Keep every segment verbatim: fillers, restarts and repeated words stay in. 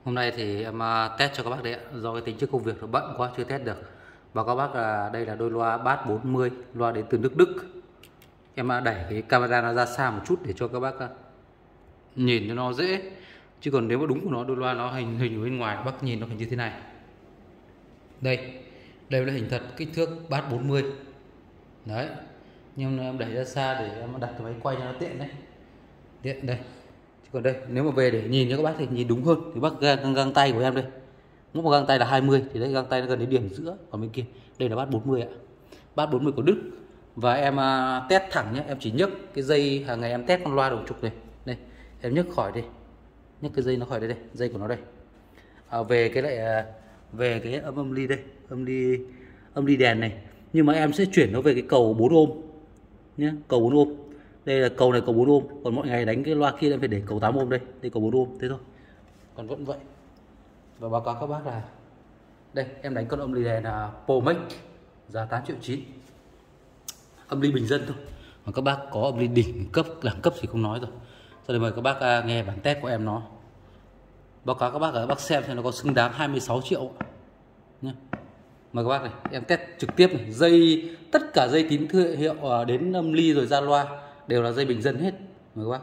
Hôm nay thì em test cho các bác đấy ạ. Do cái tính chất công việc nó bận quá chưa test được. Và các bác là đây là đôi loa Bass bốn mươi, loa đến từ nước Đức. Em đẩy cái camera nó ra xa một chút để cho các bác nhìn cho nó dễ. Chứ còn nếu mà đúng của nó, đôi loa nó hình hình ở bên ngoài các bác nhìn nó phải như thế này. Đây, đây là hình thật, kích thước Bass bốn mươi. Đấy. Nhưng em đẩy ra xa để em đặt cái máy quay cho nó tiện đấy. Tiện đây. Còn đây, nếu mà về để nhìn cho các bác thì nhìn đúng hơn thì bác găng, găng tay của em đây. Mỗi một găng tay là hai mươi thì đấy, găng tay nó gần đến điểm giữa. Còn bên kia, đây là Bass bốn mươi ạ. Bass bốn mươi của Đức. Và em uh, test thẳng nhé, em chỉ nhấc cái dây hàng ngày em test con loa đầu trục này. Đây, em nhấc khỏi đây. Nhấc cái dây nó khỏi đây đây, dây của nó đây. À, về cái lại uh, về cái âm âm ly đây, âm ly âm ly đèn này. Nhưng mà em sẽ chuyển nó về cái cầu bốn ôm nhé, cầu bốn ôm. Đây là cầu này cầu bốn ôm, còn mọi ngày đánh cái loa kia em phải để cầu tám ôm đây, đây cầu bốn ôm thế thôi. Còn vẫn vậy. Và báo cáo các bác là đây em đánh con âm ly đèn là Pomax giá tám triệu chín. Âm ly bình dân thôi. Còn các bác có âm ly đỉnh cấp, đẳng cấp thì không nói rồi. Sau đây mời các bác nghe bản test của em nó. Báo cáo các bác là các bác xem xem nó có xứng đáng hai mươi sáu triệu nhé. Mời các bác này, em test trực tiếp này, dây tất cả dây tín hiệu đến âm ly rồi ra loa đều là dây bình dân hết. Mời các bác.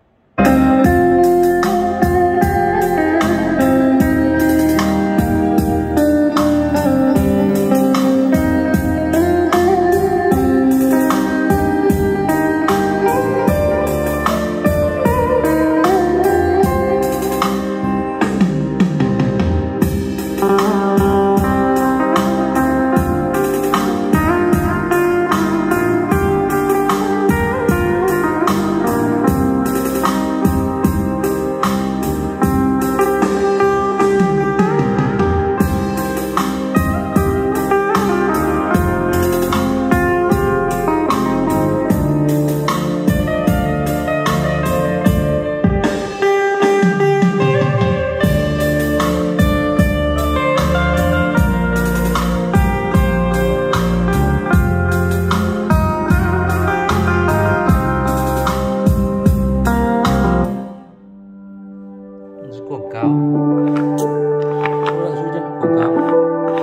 Quảng cáo quảng cáo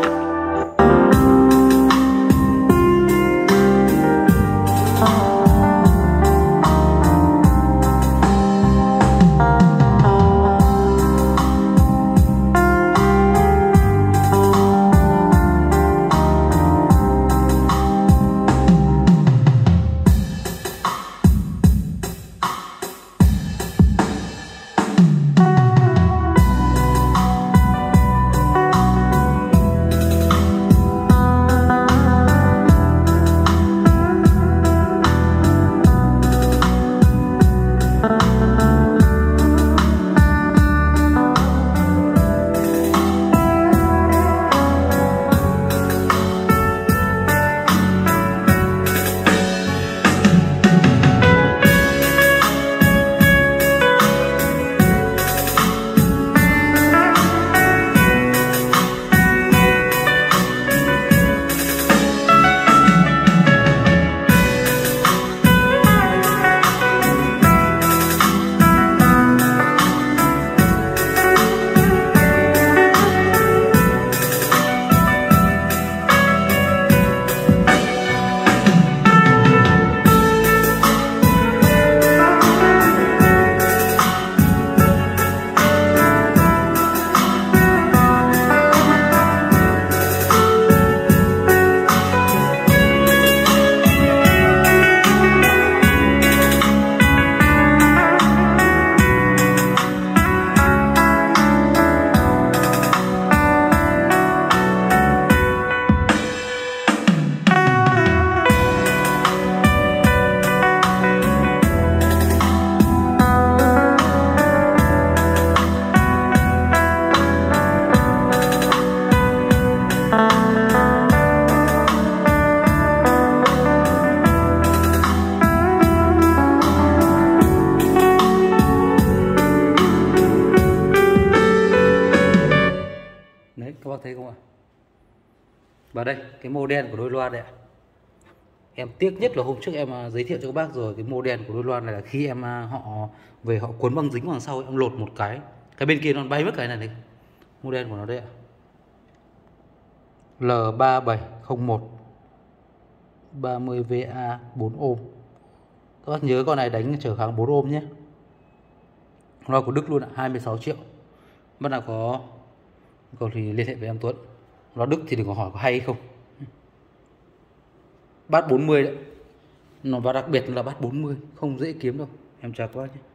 các bác thấy không ạ? Và đây cái model của đôi loa đây ạ. Em tiếc nhất là hôm trước em giới thiệu cho các bác rồi, cái model của đôi loa này là khi em họ về họ cuốn băng dính vào đằng sau em lột một cái, cái bên kia nó bay mất cái này này, Model của nó đây ạ. L ba bảy không một ba mươi V A bốn ohm. Các bác nhớ con này đánh trở kháng bốn ohm nhé. Loa của Đức luôn ạ, hai mươi sáu triệu. Bác nào có cầu thì liên hệ với em Tuấn. Loa Đức thì đừng có hỏi có hay hay không. Bass bốn mươi đấy. Nó và đặc biệt là bass bốn mươi, không dễ kiếm đâu. Em chào các bác nhé.